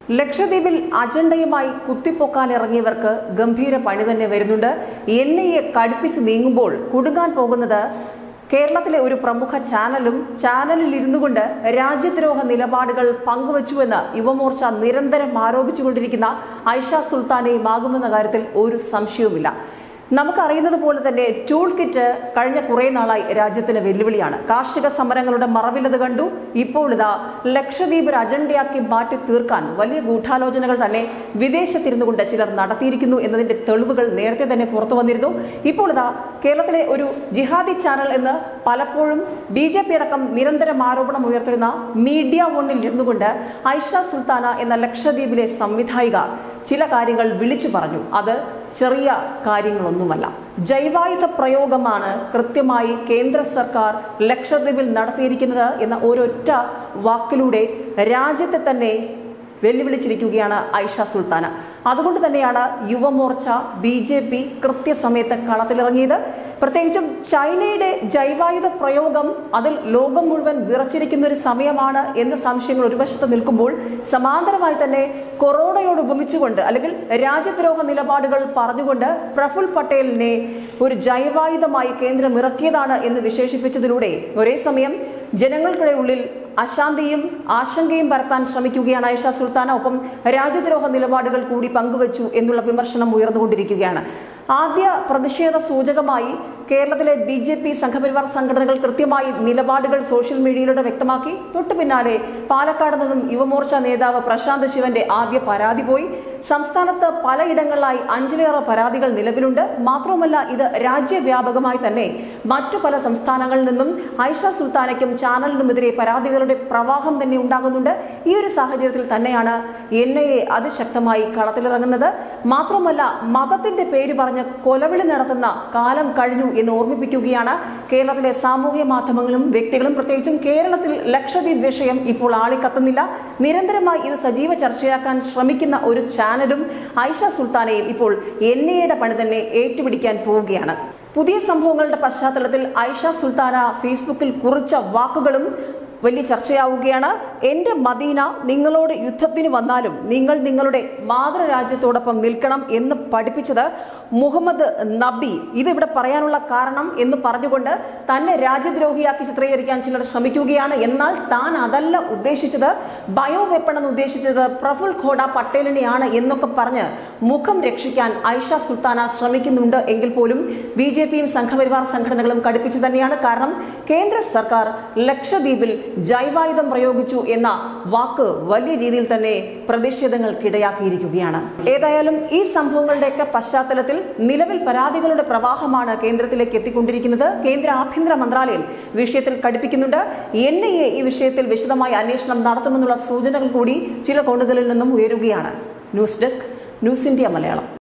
ലക്ഷദ്വീപിൽ അജണ്ടയുമായി കുത്തിപ്പൊക്കാനിറങ്ങിയവർക്ക് ഗംഭീര പണി തന്നെ വരുന്നുണ്ട്. എൻഐഎ കടുപ്പിച്ചു നീങ്ങുമ്പോൾ കുടുങ്ങാൻ പോകുന്നത് കേരളത്തിലെ ഒരു പ്രമുഖ ചാനലിൽ ഇരുന്നു കൊണ്ട് രാജ്യദ്രോഹ നിലപാടുകൾ പങ്കുവച്ചുവെന്ന് യുവമോർച്ച നിരന്തരം ആരോപിച്ചുകൊണ്ടിരിക്കുന്ന ഐഷ സുൽത്താനയുമാകുമെന്ന കാര്യത്തിൽ ഒരു സംശയവുമില്ല. നമുക്കറിയുന്നത് പോലെ തന്നെ ടൂൾ കിറ്റ് കഴിഞ്ഞ കുറേ നാളായി രാജ്യത്തിന് വെല്ലുവിളിയാണ്. കാർഷിക സമരങ്ങളുടെ മറവിലത് കണ്ടു. ഇപ്പോൾ ഇതാ ലക്ഷദ്വീപ് ഒരു അജണ്ടയാക്കി മാറ്റി തീർക്കാൻ വലിയ ഗൂഢാലോചനകൾ തന്നെ വിദേശത്തിരുന്നു കൊണ്ട് ചിലർ നടത്തിയിരിക്കുന്നു എന്നതിന്റെ തെളിവുകൾ നേരത്തെ തന്നെ പുറത്തു വന്നിരുന്നു. ഇപ്പോൾ ഇതാ കേരളത്തിലെ ഒരു ജിഹാദി ചാനൽ എന്ന് പലപ്പോഴും BJP അടക്കം നിരന്തരം ആരോപണം ഉയർത്തുന്ന മീഡിയ വണ്ണിൽ ഇരുന്നു കൊണ്ട് ഐഷ സുൽത്താന എന്ന ലക്ഷദ്വീപിലെ സംവിധായിക ചില കാര്യങ്ങൾ വിളിച്ചു പറഞ്ഞു. അത് ചെറിയ കാര്യങ്ങളൊന്നുമല്ല. ജൈവായുധ പ്രയോഗമാണ് കൃത്യമായി കേന്ദ്ര സർക്കാർ ലക്ഷദ്വീപിൽ നടത്തിയിരിക്കുന്നത് എന്ന ഒരൊറ്റ വാക്കിലൂടെ രാജ്യത്തെ തന്നെ വെല്ലുവിളിച്ചിരിക്കുകയാണ് ഐഷ സുൽത്താന. അതുകൊണ്ട് തന്നെയാണ് യുവമോർച്ച BJP കൃത്യസമയത്ത് കളത്തിലിറങ്ങിയത്. പ്രത്യേകിച്ചും ചൈനയുടെ ജൈവായുധ പ്രയോഗം അതിൽ ലോകം മുഴുവൻ വിറച്ചിരിക്കുന്ന ഒരു സമയമാണ് എന്ന സംശയങ്ങൾ ഒരു വശത്ത് നിൽക്കുമ്പോൾ, സമാന്തരമായി തന്നെ കൊറോണയോട് ഉപമിച്ചുകൊണ്ട് അല്ലെങ്കിൽ രാജ്യദ്രോഹ നിലപാടുകൾ പറഞ്ഞുകൊണ്ട് പ്രഫുൽ പട്ടേലിനെ ഒരു ജൈവായുധമായി കേന്ദ്രം ഇറക്കിയതാണ് എന്ന് വിശേഷിപ്പിച്ചതിലൂടെ ഒരേ സമയം ജനങ്ങൾക്കിടെ ഉള്ളിൽ അശാന്തിയും ആശങ്കയും പരത്താൻ ശ്രമിക്കുകയാണ് ഐഷ സുൽത്താന. ഒപ്പം രാജ്യദ്രോഹ നിലപാടുകൾ കൂടി പങ്കുവച്ചു എന്നുള്ള വിമർശനം ഉയർന്നുകൊണ്ടിരിക്കുകയാണ്. ആദ്യ പ്രതിഷേധ സൂചകമായി കേരളത്തിലെ BJP സംഘപരിവാർ സംഘടനകൾ കൃത്യമായി നിലപാടുകൾ സോഷ്യൽ മീഡിയയിലൂടെ വ്യക്തമാക്കി. തൊട്ടു പിന്നാലെ പാലക്കാട് നിന്നും യുവമോർച്ച നേതാവ് പ്രശാന്ത് ശിവന്റെ ആദ്യ പരാതി പോയി. സംസ്ഥാനത്ത് പലയിടങ്ങളിലായി 5-ലേറെ പരാതികൾ നിലവിലുണ്ട്. മാത്രവുമല്ല, ഇത് രാജ്യവ്യാപകമായി തന്നെ മറ്റു പല സംസ്ഥാനങ്ങളിൽ നിന്നും ഐഷ സുൽത്താനയ്ക്കും ചാനലിനുമെതിരെ പരാതികളുടെ പ്രവാഹം തന്നെ ഉണ്ടാകുന്നുണ്ട്. ഈ ഒരു സാഹചര്യത്തിൽ തന്നെയാണ് NIA അതിശക്തമായി കളത്തിലിറങ്ങുന്നത്. മാത്രമല്ല, മതത്തിന്റെ പേര് പറഞ്ഞ് കൊലവിളി നടത്തുന്ന കാലം കഴിഞ്ഞു എന്ന് ഓർമ്മിപ്പിക്കുകയാണ് കേരളത്തിലെ സാമൂഹ്യ മാധ്യമങ്ങളും വ്യക്തികളും. പ്രത്യേകിച്ചും കേരളത്തിൽ ലക്ഷദ്വീപ് വിഷയം ഇപ്പോൾ ആളിക്കത്തുന്നില്ല. നിരന്തരമായി ഇത് സജീവ ചർച്ചയാക്കാൻ ശ്രമിക്കുന്ന ഒരു ചാനലും ഐഷ സുൽത്താനയും ഇപ്പോൾ NIAയുടെ പണി തന്നെ ഏറ്റുപിടിക്കാൻ പോവുകയാണ്. പുതിയ സംഭവങ്ങളുടെ പശ്ചാത്തലത്തിൽ ഐഷ സുൽത്താന ഫേസ്ബുക്കിൽ കുറിച്ച വാക്കുകളും വലിയ ചർച്ചയാവുകയാണ്. എന്റെ മദീന നിങ്ങളോട് യുദ്ധത്തിന് വന്നാലും നിങ്ങൾ നിങ്ങളുടെ മാതൃരാജ്യത്തോടൊപ്പം നിൽക്കണം എന്ന് പഠിപ്പിച്ചത് മുഹമ്മദ് നബി. ഇതിവിടെ പറയാനുള്ള കാരണം എന്ന് പറഞ്ഞുകൊണ്ട് തന്നെ രാജ്യദ്രോഹിയാക്കി ചിത്രീകരിക്കാൻ ചിലർ ശ്രമിക്കുകയാണ്. എന്നാൽ താൻ അതല്ല ഉദ്ദേശിച്ചത്, ബയോ വെപ്പൺ എന്ന് ഉദ്ദേശിച്ചത് പ്രഫുൽ ഖോഡ പട്ടേലിനെയാണ് എന്നൊക്കെ പറഞ്ഞ് മുഖം രക്ഷിക്കാൻ ഐഷ സുൽത്താന ശ്രമിക്കുന്നുണ്ട്. എങ്കിൽ പോലും BJPയും സംഘപരിവാർ സംഘടനകളും കടുപ്പിച്ചു തന്നെയാണ്. കാരണം കേന്ദ്ര സർക്കാർ ലക്ഷദ്വീപിൽ ജൈവായുധം പ്രയോഗിച്ചു എന്ന വാക്ക് വലിയ രീതിയിൽ തന്നെ പ്രതിഷേധങ്ങൾക്കിടയാക്കിയിരിക്കുകയാണ്. ഏതായാലും ഈ സംഭവങ്ങളുടെയൊക്കെ പശ്ചാത്തലത്തിൽ നിലവിൽ പരാതികളുടെ പ്രവാഹമാണ് കേന്ദ്രത്തിലേക്ക് എത്തിക്കൊണ്ടിരിക്കുന്നത്. കേന്ദ്ര ആഭ്യന്തര മന്ത്രാലയം വിഷയത്തിൽ കടുപ്പിക്കുന്നുണ്ട്. NIA ഈ വിഷയത്തിൽ വിശദമായ അന്വേഷണം നടത്തുമെന്നുള്ള സൂചനകൾ കൂടി ചില കോണുകളിൽ നിന്നും ഉയരുകയാണ്. News desk, news India Malayalam.